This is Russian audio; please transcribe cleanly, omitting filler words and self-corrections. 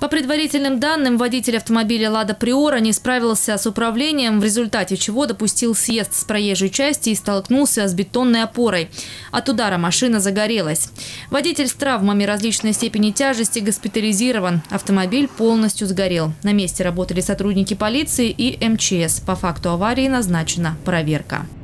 По предварительным данным, водитель автомобиля «Лада Приора» не справился с управлением, в результате чего допустил съезд с проезжей части и столкнулся с бетонной опорой. От удара машина загорелась. Водитель с травмами различной степени тяжести госпитализирован. Автомобиль полностью сгорел. На месте работали сотрудники полиции и МЧС. По факту аварии назначена проверка.